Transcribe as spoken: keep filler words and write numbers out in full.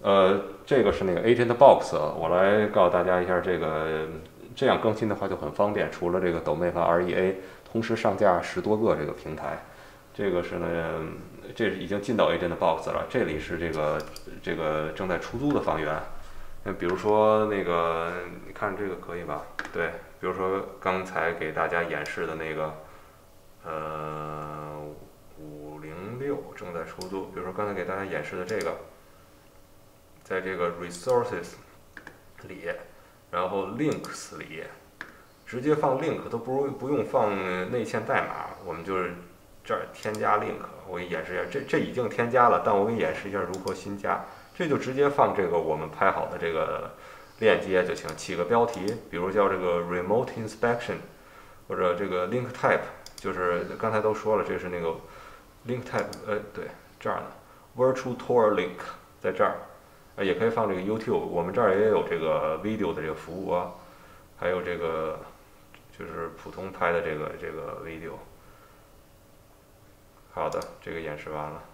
呃，这个是那个 Agent Box，我来告诉大家一下，这个这样更新的话就很方便。除了这个抖妹和 R E A，同时上架十多个这个平台。这个是呢，这已经进到 Agent Box 了。这里是这个这个正在出租的房源。那比如说那个，你看这个可以吧？对，比如说刚才给大家演示的那个，呃，五零六正在出租。比如说刚才给大家演示的这个。在这个 resources 里，然后 links 里，直接放 link 都不不用放内嵌代码，我们就是这儿添加 link。我给你演示一下，这这已经添加了，但我给你演示一下如何新加。这就直接放这个我们拍好的这个链接就行，起个标题，比如叫这个 remote inspection， 或者这个 link type， 就是刚才都说了，这是那个 link type， 呃，对，这儿呢 virtual tour link 在这儿。呃，也可以放这个 YouTube， 我们这儿也有这个 video 的这个服务啊，还有这个就是普通拍的这个这个 video。好的，这个演示完了。